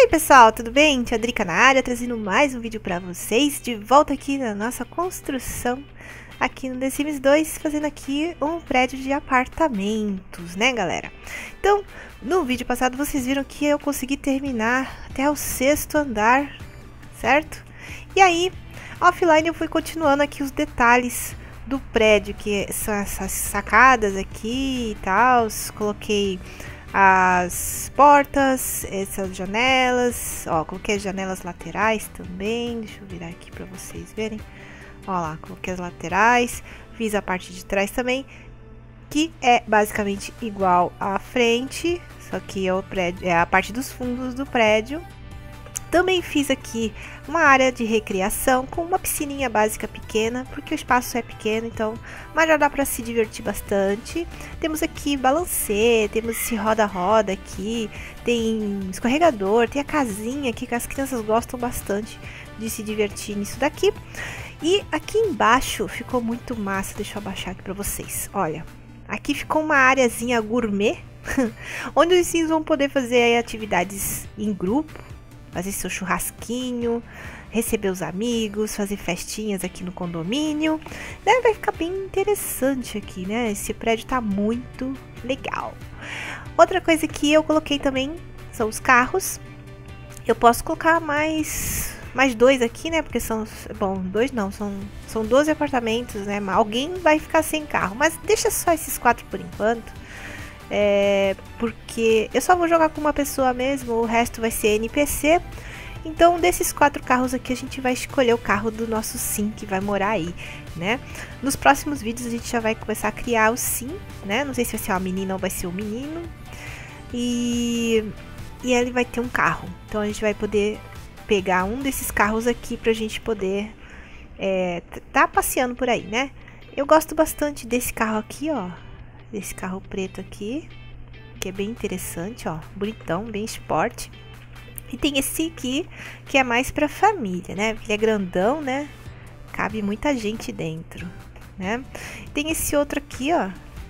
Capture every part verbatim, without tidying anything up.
Oi pessoal, tudo bem? Tia Drica na área, trazendo mais um vídeo pra vocês, de volta aqui na nossa construção, aqui no The Sims dois, fazendo aqui um prédio de apartamentos, né galera? Então, no vídeo passado vocês viram que eu consegui terminar até o sexto andar, certo? E aí, offline eu fui continuando aqui os detalhes do prédio, que são essas sacadas aqui e tal, coloquei as portas, essas janelas, ó, coloquei as janelas laterais também, deixa eu virar aqui para vocês verem, ó lá, coloquei as laterais, fiz a parte de trás também, que é basicamente igual à frente, só que é, o prédio, é a parte dos fundos do prédio. Também fiz aqui uma área de recreação com uma piscininha básica pequena, porque o espaço é pequeno, então, mas já dá para se divertir bastante. Temos aqui balancê, temos esse roda-roda aqui, tem escorregador, tem a casinha aqui que as crianças gostam bastante de se divertir nisso daqui. E aqui embaixo ficou muito massa, deixa eu abaixar aqui para vocês, olha. Aqui ficou uma areazinha gourmet, onde os sims vão poder fazer aí atividades em grupo, fazer seu churrasquinho, receber os amigos, fazer festinhas aqui no condomínio, né? Vai ficar bem interessante aqui, né? Esse prédio tá muito legal. Outra coisa que eu coloquei também são os carros. Eu posso colocar mais mais dois aqui, né? Porque são, bom, dois não, são são doze apartamentos, né? Alguém vai ficar sem carro, mas deixa só esses quatro por enquanto. É, porque eu só vou jogar com uma pessoa mesmo, o resto vai ser N P C. Então desses quatro carros aqui a gente vai escolher o carro do nosso sim que vai morar aí, né? Nos próximos vídeos a gente já vai começar a criar o sim, né? Não sei se vai ser uma menina ou vai ser um menino. E, e ele vai ter um carro, então a gente vai poder pegar um desses carros aqui pra gente poder é, tá passeando por aí, né? Eu gosto bastante desse carro aqui, ó. Desse carro preto aqui, que é bem interessante, ó, bonitão, bem esporte. E tem esse aqui, que é mais pra família, né, ele é grandão, né, cabe muita gente dentro, né. Tem esse outro aqui, ó,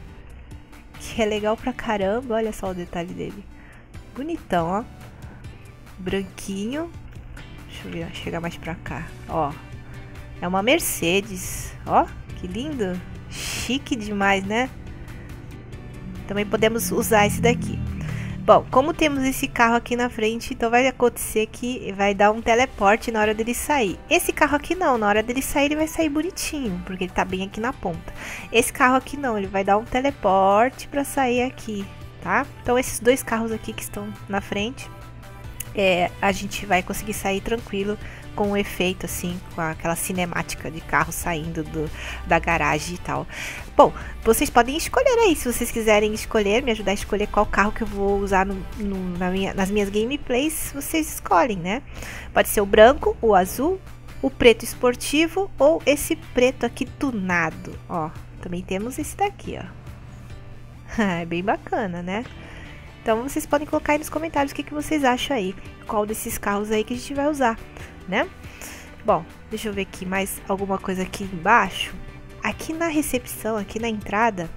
que é legal pra caramba, olha só o detalhe dele, bonitão, ó, branquinho. Deixa eu ver, chegar mais pra cá, ó, é uma Mercedes, ó, que lindo, chique demais, né. Também podemos usar esse daqui. Bom, como temos esse carro aqui na frente, então vai acontecer que vai dar um teleporte na hora dele sair. Esse carro aqui não, na hora dele sair ele vai sair bonitinho, porque ele tá bem aqui na ponta. Esse carro aqui não, ele vai dar um teleporte para sair aqui, tá? Então esses dois carros aqui que estão na frente, é, a gente vai conseguir sair tranquilo com o efeito assim, com aquela cinemática de carro saindo do, da garagem e tal. Bom, vocês podem escolher aí, se vocês quiserem escolher, me ajudar a escolher qual carro que eu vou usar no, no, na minha, nas minhas gameplays, vocês escolhem, né? Pode ser o branco, o azul, o preto esportivo ou esse preto aqui tunado, ó. Também temos esse daqui, ó. É bem bacana, né? Então vocês podem colocar aí nos comentários o que, que vocês acham aí, qual desses carros aí que a gente vai usar, né? Bom, deixa eu ver aqui mais alguma coisa aqui embaixo. Aqui na recepção, aqui na entrada,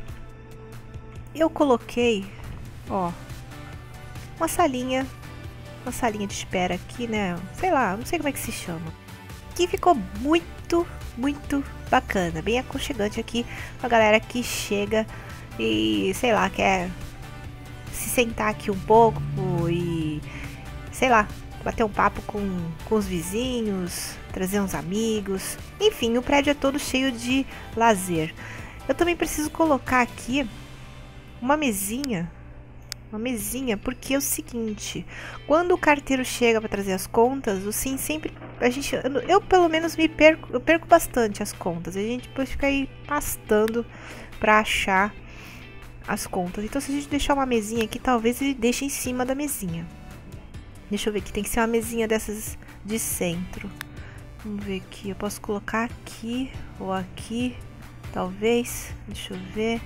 eu coloquei, ó, uma salinha, uma salinha de espera aqui, né? Sei lá, não sei como é que se chama. Que ficou muito, muito bacana, bem aconchegante aqui, a galera que chega e, sei lá, quer se sentar aqui um pouco e, sei lá, bater um papo com, com os vizinhos, trazer uns amigos, enfim, o prédio é todo cheio de lazer. Eu também preciso colocar aqui uma mesinha, uma mesinha, porque é o seguinte, quando o carteiro chega para trazer as contas, o sim sempre, a gente, eu, eu pelo menos me perco, eu perco bastante as contas, a gente depois fica aí pastando para achar as contas. Então se a gente deixar uma mesinha aqui, talvez ele deixe em cima da mesinha. Deixa eu ver aqui, tem que ser uma mesinha dessas de centro. Vamos ver aqui, eu posso colocar aqui ou aqui, talvez. Deixa eu ver.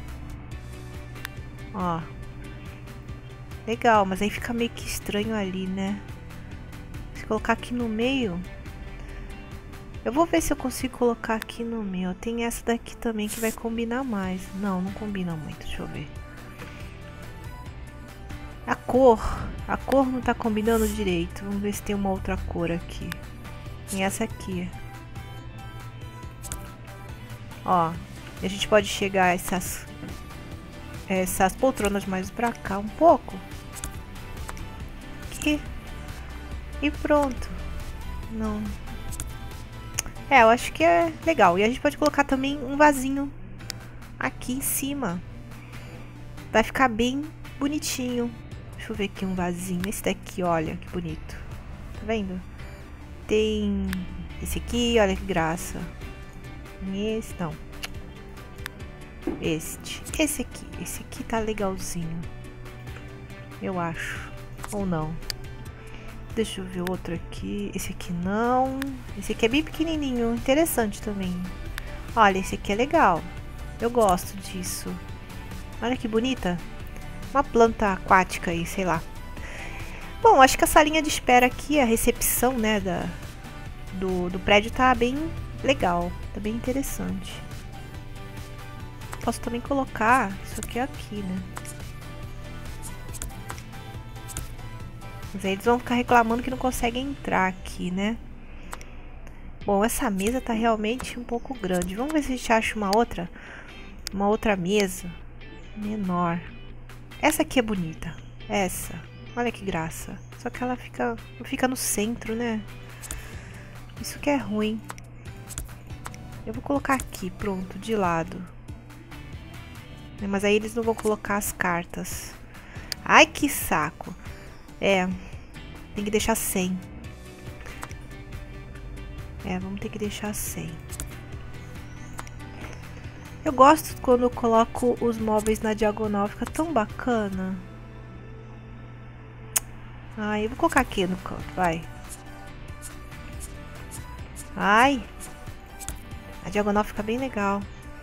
Ó. Legal, mas aí fica meio que estranho ali, né? Se colocar aqui no meio... Eu vou ver se eu consigo colocar aqui no meio. Tem essa daqui também que vai combinar mais. Não, não combina muito, deixa eu ver. A cor, a cor não tá combinando direito. Vamos ver se tem uma outra cor aqui. Tem essa aqui. Ó, a gente pode chegar a essas, essas poltronas mais pra cá um pouco. Aqui. E pronto. Não. É, eu acho que é legal. E a gente pode colocar também um vasinho aqui em cima. Vai ficar bem bonitinho. Deixa eu ver aqui um vasinho. Esse daqui, olha que bonito. Tá vendo? Tem esse aqui, olha que graça. Esse, não. Este. Esse aqui. Esse aqui tá legalzinho. Eu acho. Ou não. Deixa eu ver outro aqui. Esse aqui não. Esse aqui é bem pequenininho. Interessante também. Olha, esse aqui é legal. Eu gosto disso. Olha que bonita. Uma planta aquática aí, sei lá. Bom, acho que a salinha de espera aqui, a recepção, né, da, do, do prédio tá bem legal. Tá bem interessante. Posso também colocar isso aqui aqui, né? Mas aí eles vão ficar reclamando que não conseguem entrar aqui, né? Bom, essa mesa tá realmente um pouco grande. Vamos ver se a gente acha uma outra. Uma outra mesa menor. Essa aqui é bonita. Essa. Olha que graça. Só que ela fica, fica no centro, né? Isso que é ruim. Eu vou colocar aqui, pronto, de lado. Mas aí eles não vão colocar as cartas. Ai, que saco. É, tem que deixar sem. É, vamos ter que deixar sem. Eu gosto quando eu coloco os móveis na diagonal, fica tão bacana. Ai, eu vou colocar aqui no canto, vai. Ai, a diagonal fica bem legal.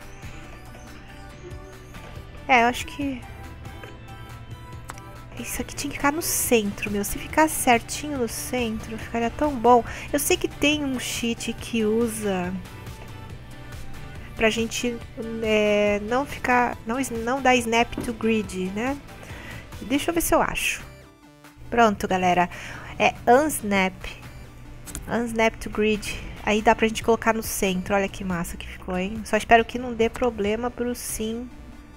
É, eu acho que isso aqui tinha que ficar no centro, meu. Se ficar certinho no centro, ficaria tão bom. Eu sei que tem um cheat que usa pra gente é, não ficar, não, não dar snap to grid, né? Deixa eu ver se eu acho. Pronto, galera. É unsnap. Unsnap to grid. Aí dá pra gente colocar no centro. Olha que massa que ficou, hein? Só espero que não dê problema pro sim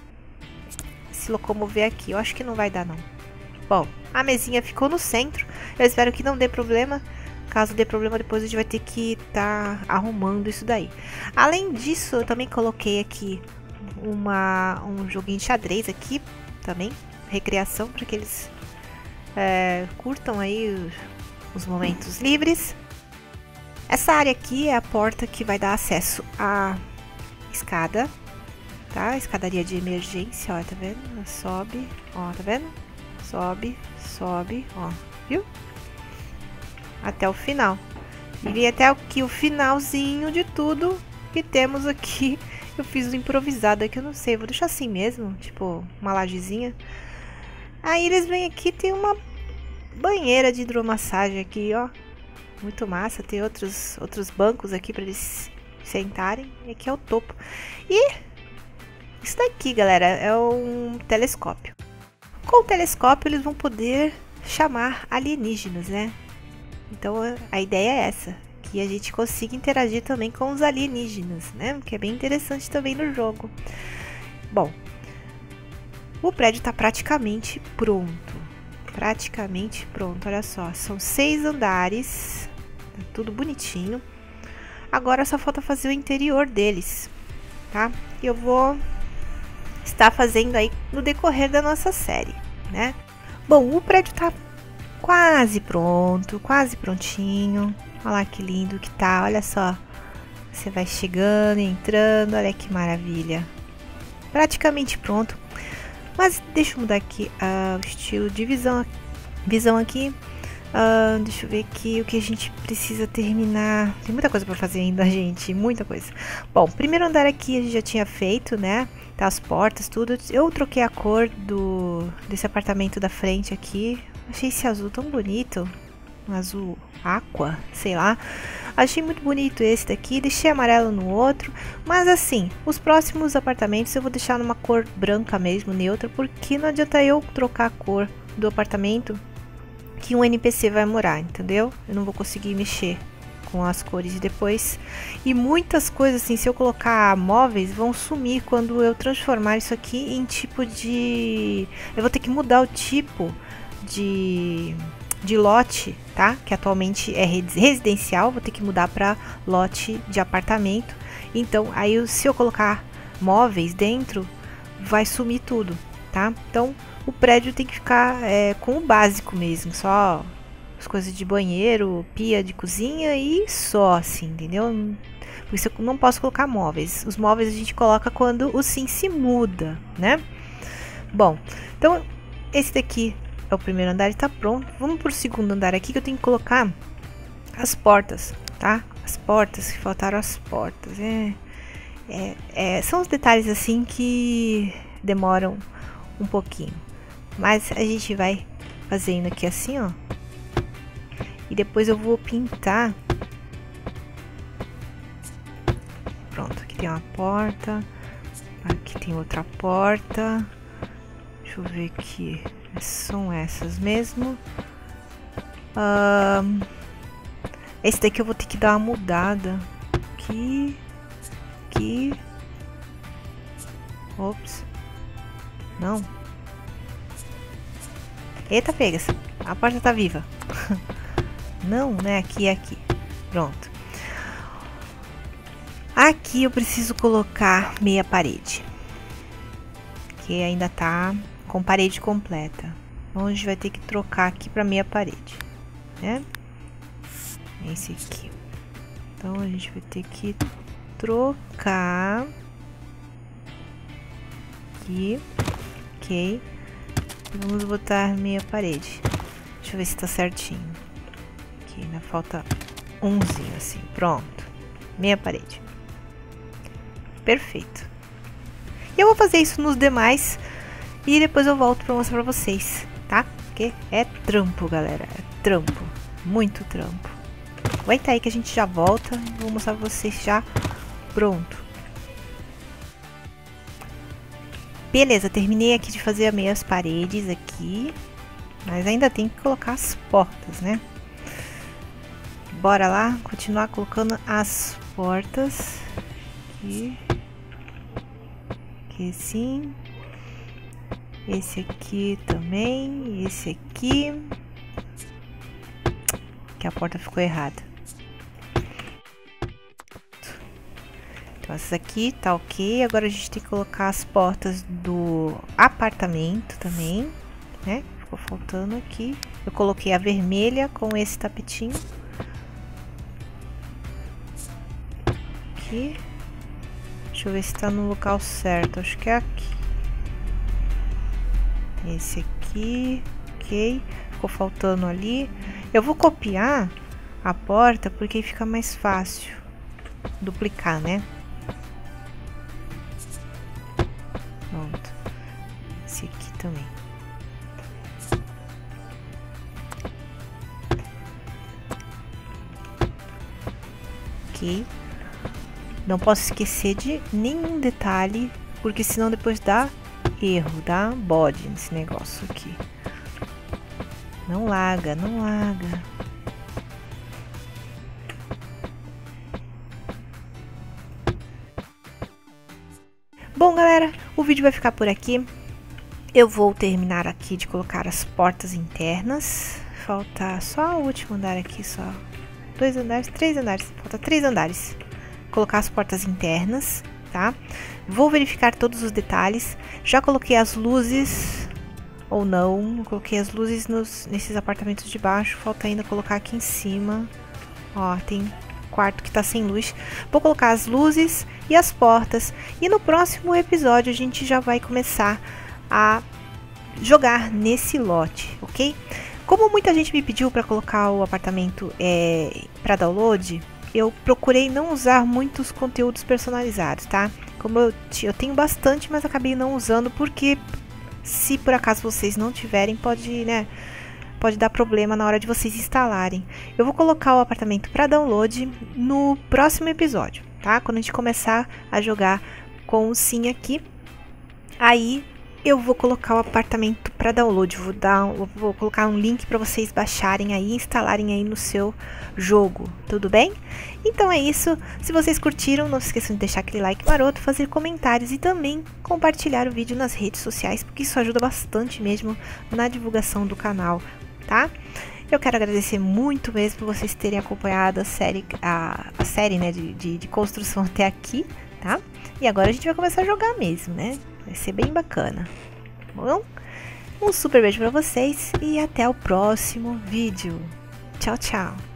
se locomover aqui. Eu acho que não vai dar, não. Bom, a mesinha ficou no centro. Eu espero que não dê problema. Caso dê problema, depois a gente vai ter que estar tá arrumando isso daí. Além disso, eu também coloquei aqui uma, um joguinho de xadrez aqui também. Recreação, para que eles é, curtam aí os, os momentos livres. Essa área aqui é a porta que vai dar acesso à escada, tá? Escadaria de emergência, ó, tá vendo? Sobe, ó, tá vendo? Sobe, sobe, ó, viu? Até o final. E até aqui o finalzinho de tudo que temos aqui. Eu fiz um improvisado aqui, eu não sei, vou deixar assim mesmo, tipo uma lajezinha. Aí eles vêm aqui, tem uma banheira de hidromassagem aqui, ó. Muito massa, tem outros, outros bancos aqui para eles sentarem. E aqui é o topo. E isso daqui, galera, é um telescópio. Com o telescópio eles vão poder chamar alienígenas, né? Então a ideia é essa, que a gente consiga interagir também com os alienígenas, né? Que é bem interessante também no jogo. Bom, o prédio está praticamente pronto. Praticamente pronto, olha só. São seis andares, tá tudo bonitinho. Agora só falta fazer o interior deles, tá? E eu vou estar fazendo aí no decorrer da nossa série, né? Bom, o prédio tá quase pronto, quase prontinho. Olha lá que lindo que tá, olha só. Você vai chegando, entrando, olha que maravilha. Praticamente pronto. Mas deixa eu mudar aqui uh, o estilo de visão, visão aqui. Uh, deixa eu ver aqui o que a gente precisa terminar. Tem muita coisa para fazer ainda, gente, muita coisa. Bom, primeiro andar aqui a gente já tinha feito, né? Tá, as portas, tudo. Eu troquei a cor do desse apartamento da frente aqui. Achei esse azul tão bonito. Um azul aqua, sei lá. Achei muito bonito esse daqui. Deixei amarelo no outro. Mas assim, os próximos apartamentos eu vou deixar numa cor branca mesmo, neutra. Porque não adianta eu trocar a cor do apartamento que um N P C vai morar, entendeu? Eu não vou conseguir mexer com as cores de depois. E muitas coisas assim, se eu colocar móveis, vão sumir quando eu transformar isso aqui em tipo de... Eu vou ter que mudar o tipo de, de lote, tá? Que atualmente é residencial, vou ter que mudar para lote de apartamento. Então, aí se eu colocar móveis dentro, vai sumir tudo, tá? Então, o prédio tem que ficar é, com o básico mesmo, só as coisas de banheiro, pia de cozinha e só assim, entendeu? Por isso eu não posso colocar móveis. Os móveis a gente coloca quando o sim se muda, né? Bom, então esse daqui é o primeiro andar e tá pronto. Vamos pro segundo andar aqui que eu tenho que colocar as portas, tá? As portas, que faltaram as portas. É, é, é, são os detalhes assim que demoram um pouquinho. Mas a gente vai fazendo aqui assim, ó. E depois eu vou pintar. Pronto, aqui tem uma porta. Aqui tem outra porta. Deixa eu ver aqui. São essas mesmo. Um, esse daqui eu vou ter que dar uma mudada. Aqui. Aqui. Ops. Não. Eita, pegas. A porta tá viva. Não, né? Aqui é aqui. Pronto. Aqui eu preciso colocar meia parede. Que ainda tá com parede completa. Então a gente vai ter que trocar aqui para meia parede, né? Esse aqui. Então a gente vai ter que trocar. Aqui. Ok. Vamos botar meia parede. Deixa eu ver se tá certinho. Aqui ainda falta umzinho assim. Pronto. Meia parede. Perfeito. E eu vou fazer isso nos demais. E depois eu volto pra mostrar pra vocês, tá? Porque é trampo, galera. É trampo. Muito trampo. Aguenta aí que a gente já volta. Vou mostrar pra vocês já. Pronto. Beleza, terminei aqui de fazer as meias paredes aqui. Mas ainda tem que colocar as portas, né? Bora lá, continuar colocando as portas. Aqui. Aqui sim. Esse aqui também. Esse aqui. Que a porta ficou errada. Então, essa aqui tá ok. Agora a gente tem que colocar as portas do apartamento também, né? Ficou faltando aqui. Eu coloquei a vermelha com esse tapetinho. Aqui. Deixa eu ver se tá no local certo. Acho que é aqui. Esse aqui. Ok. Ficou faltando ali. Eu vou copiar a porta porque fica mais fácil duplicar, né? Pronto. Esse aqui também. Ok. Não posso esquecer de nenhum detalhe, porque senão depois dá erro, dá bode nesse negócio aqui. Não larga, não larga. Bom, galera, o vídeo vai ficar por aqui. Eu vou terminar aqui de colocar as portas internas. Falta só o último andar aqui, só dois andares, três andares. Falta três andares. Colocar as portas internas, tá? Vou verificar todos os detalhes. Já coloquei as luzes, ou não. Coloquei as luzes nos, nesses apartamentos de baixo. Falta ainda colocar aqui em cima. Ó, tem quarto que tá sem luz. Vou colocar as luzes e as portas. E no próximo episódio a gente já vai começar a jogar nesse lote, ok? Como muita gente me pediu para colocar o apartamento é, para download, eu procurei não usar muitos conteúdos personalizados, tá? Como eu, eu tenho bastante, mas acabei não usando porque se por acaso vocês não tiverem, pode, né, pode dar problema na hora de vocês instalarem. Eu vou colocar o apartamento para download no próximo episódio, tá? Quando a gente começar a jogar com o sim aqui, aí eu vou colocar o apartamento para download. Vou, dar, vou colocar um link para vocês baixarem aí, instalarem aí no seu jogo, tudo bem? Então é isso. Se vocês curtiram, não se esqueçam de deixar aquele like maroto, fazer comentários e também compartilhar o vídeo nas redes sociais, porque isso ajuda bastante mesmo na divulgação do canal, tá? Eu quero agradecer muito mesmo por vocês terem acompanhado a série, a, a série né, de, de, de construção até aqui, tá? E agora a gente vai começar a jogar mesmo, né? Vai ser bem bacana. Bom, um super beijo pra vocês e até o próximo vídeo. Tchau, tchau!